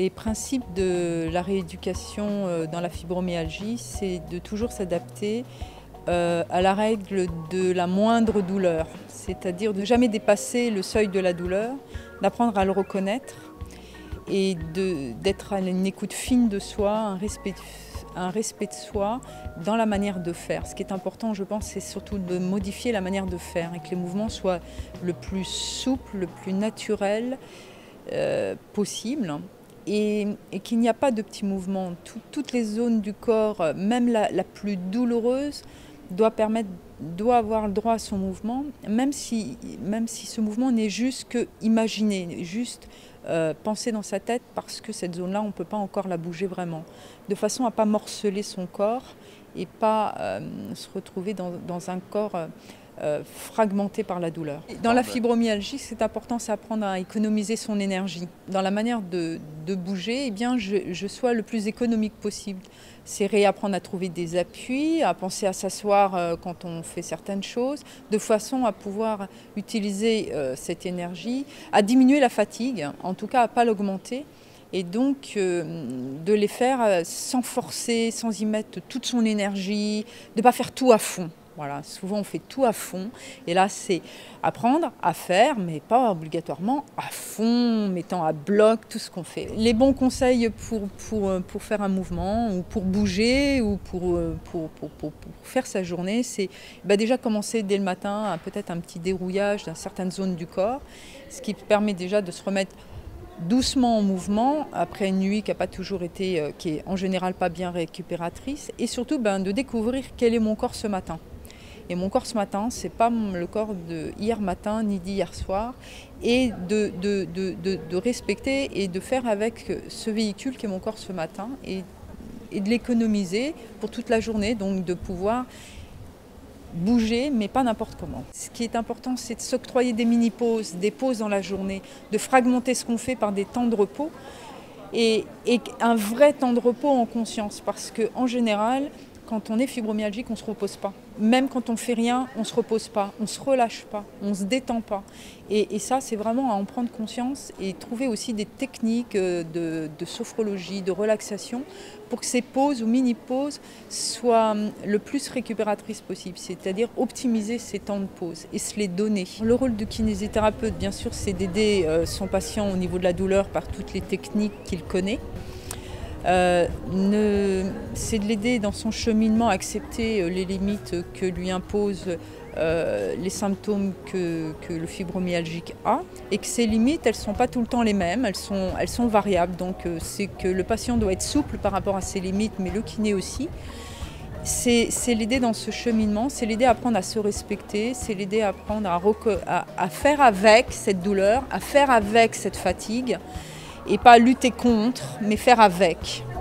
Les principes de la rééducation dans la fibromyalgie, c'est de toujours s'adapter à la règle de la moindre douleur, c'est-à-dire de ne jamais dépasser le seuil de la douleur, d'apprendre à le reconnaître et d'être à une écoute fine de soi, un respect de soi dans la manière de faire. Ce qui est important, je pense, c'est surtout de modifier la manière de faire et que les mouvements soient le plus souples, le plus naturel possible. Et qu'il n'y a pas de petits mouvements. Toutes les zones du corps, même la plus douloureuse, doit avoir le droit à son mouvement, même si ce mouvement n'est juste que imaginé, juste pensé dans sa tête, parce que cette zone-là, on ne peut pas encore la bouger vraiment, de façon à ne pas morceler son corps et pas se retrouver dans un corps fragmenté par la douleur. Dans la fibromyalgie, c'est important, c'est apprendre à économiser son énergie. Dans la manière de bouger, eh bien, je sois le plus économique possible. C'est réapprendre à trouver des appuis, à penser à s'asseoir quand on fait certaines choses, de façon à pouvoir utiliser cette énergie, à diminuer la fatigue, en tout cas à ne pas l'augmenter, et donc de les faire sans forcer, sans y mettre toute son énergie, de ne pas faire tout à fond. Voilà, souvent on fait tout à fond et là c'est apprendre à faire, mais pas obligatoirement à fond, mettant à bloc tout ce qu'on fait. Les bons conseils pour faire un mouvement ou pour bouger ou pour faire sa journée, c'est déjà commencer dès le matin, peut-être un petit dérouillage dans certaines zones du corps, ce qui permet déjà de se remettre doucement en mouvement après une nuit qui n'a pas toujours été, qui est en général pas bien récupératrice, et surtout de découvrir quel est mon corps ce matin. Et mon corps ce matin, ce n'est pas le corps de hier matin ni d'hier soir. Et de respecter et de faire avec ce véhicule qui est mon corps ce matin et de l'économiser pour toute la journée, donc de pouvoir bouger, mais pas n'importe comment. Ce qui est important, c'est de s'octroyer des mini-pauses, des pauses dans la journée, de fragmenter ce qu'on fait par des temps de repos et un vrai temps de repos en conscience, parce qu'en général, quand on est fibromyalgique, on ne se repose pas. Même quand on ne fait rien, on ne se repose pas, on ne se relâche pas, on ne se détend pas. Et ça, c'est vraiment à en prendre conscience et trouver aussi des techniques de sophrologie, de relaxation, pour que ces pauses ou mini-pauses soient le plus récupératrices possible, c'est-à-dire optimiser ces temps de pause et se les donner. Le rôle de kinésithérapeute, bien sûr, c'est d'aider son patient au niveau de la douleur par toutes les techniques qu'il connaît. C'est de l'aider dans son cheminement à accepter les limites que lui imposent les symptômes que le fibromyalgique a, et que ces limites, elles ne sont pas tout le temps les mêmes, elles sont variables. Donc c'est que le patient doit être souple par rapport à ses limites, mais le kiné aussi. C'est l'aider dans ce cheminement, c'est l'aider à apprendre à se respecter, c'est l'aider à apprendre à faire avec cette douleur, à faire avec cette fatigue, et pas lutter contre, mais faire avec.